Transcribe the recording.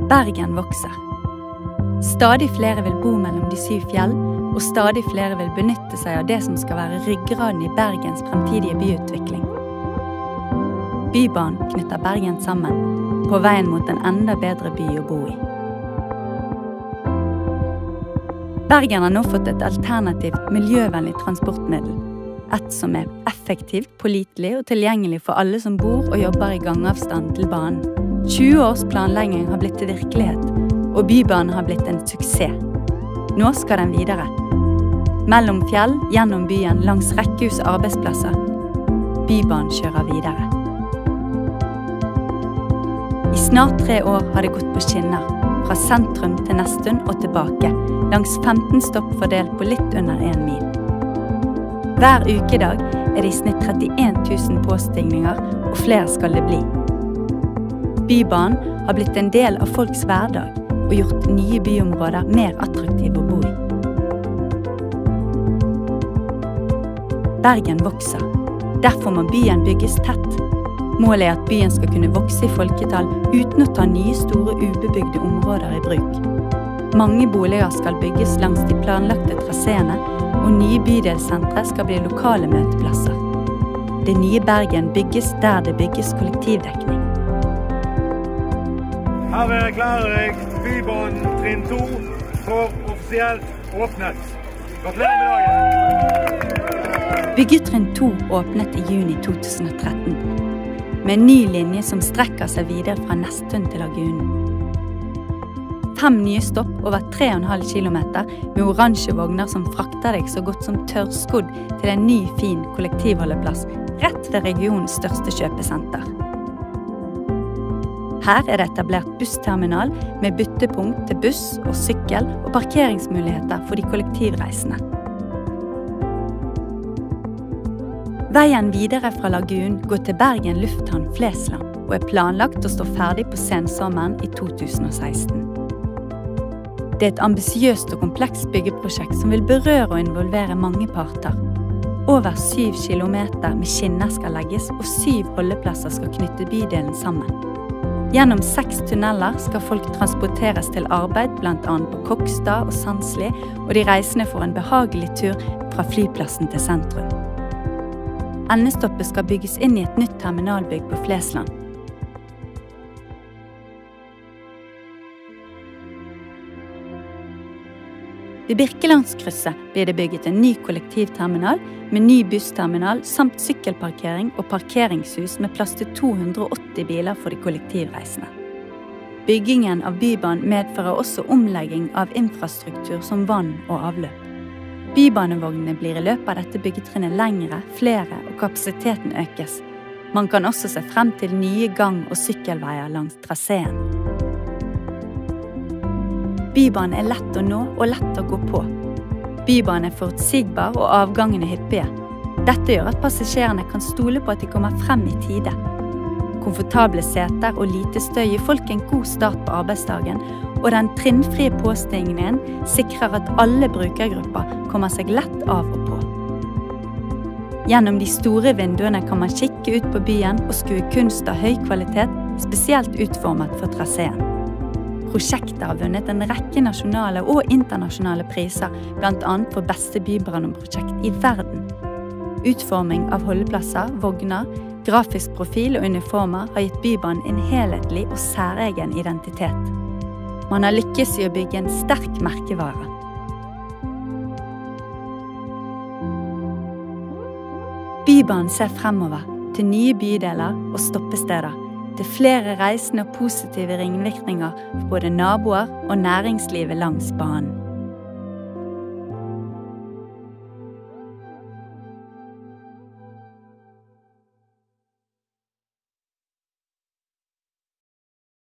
Bergen vokser. Stadig flere vil bo mellom de 7 fjell, og stadig flere vil benytte seg av det som skal være ryggraden i Bergens fremtidige byutvikling. Bybanen knytter Bergen sammen, på veien mot en enda bedre by å bo i. Bergen har nå fått et alternativt, miljøvennlig transportmiddel. Et som er effektivt, pålitelig og tilgjengelig for alle som bor og jobber i gangavstand til banen. 20 års planlegging har blitt til virkelighet, og Bybanen har blitt en suksess. Nå skal den videre. Mellom fjell, gjennom byen, langs rekkehus og arbeidsplasser. Bybanen kjører videre. I snart 3 år har det gått på skinner, fra sentrum til Nesttun og tilbake, langs 15 stopp fordelt på litt under 1 mil. Hver ukedag er det i snitt 31 000 påstigninger, og flere skal det bli. Bybanen har blitt en del av folks hverdag, og gjort nye byområder mer attraktive å bo i. Bergen vokser. Derfor må byen bygges tett. Målet er at byen skal kunne vokse i folketall uten å ta nye store ubebygde områder i bruk. Mange boliger skal bygges langs de planlagte traseene, og nye bydelssentre skal bli lokale møteplasser. Det nye Bergen bygges der det bygges kollektivdekning. Her erklærer jeg Bybanen trinn 2 for offisielt åpnet. Gratulerer med dagen! Byggetrinn 2 åpnet i juni 2013, med en ny linje som strekker seg videre fra Nesttun til Lagunen. 5 nye stopp over 3,5 kilometer med oransje vogner som frakter deg så godt som tørrskodd til en ny, fin kollektivholdeplass rett ved regionens største kjøpesenter. Her er det etablert bussterminal med byttepunkt til buss og sykkel og parkeringsmuligheter for de kollektivreisende. Veien videre fra Lagunen går til Bergen lufthavn Flesland og er planlagt å stå ferdig på sensommeren i 2016. Det er et ambisiøst og komplekst byggeprosjekt som vil berøre og involvere mange parter. Over 7 kilometer med skinner skal legges, og 7 holdeplasser skal knytte bydelen sammen. Gjennom 6 tunneler skal folk transporteres til arbeid, blant annet på Kokstad og Sandsli, og de reisende får en behagelig tur fra flyplassen til sentrum. Endestoppet skal bygges inn i et nytt terminalbygg på Flesland. Ved Birkelandskrysset blir det bygget en ny kollektivterminal med ny bussterminal samt sykkelparkering og parkeringshus med plass til 280 biler for de kollektivreisende. Byggingen av Bybanen medfører også omlegging av infrastruktur som vann og avløp. Bybanevognene blir i løpet av dette byggetrinnet lengre, flere og kapasiteten økes. Man kan også se frem til nye gang- og sykkelveier langs traseen. Bybanen er lett å nå og lett å gå på. Bybanen er forutsigbar og avgangene hyppige. Dette gjør at passasjerene kan stole på at de kommer frem i tide. Komfortable seter og lite støy gir folk en god start på arbeidsdagen, og den trinnfrie påstigningen sikrer at alle brukergrupper kommer seg lett av og på. Gjennom de store vinduene kan man kikke ut på byen og skue kunst av høy kvalitet, spesielt utformet for traseen. Prosjektet har vunnet en rekke nasjonale og internasjonale priser, blant annet for beste bybaneprosjekt i verden. Utforming av holdeplasser, vogner, grafisk profil og uniformer har gitt Bybanen en helhetlig og særegen identitet. Man har lykkes i å bygge en sterk merkevare. Bybanen ser fremover til nye bydeler og stoppesteder, til flere reisende og positive ringvirkninger for både naboer og næringslivet langs banen.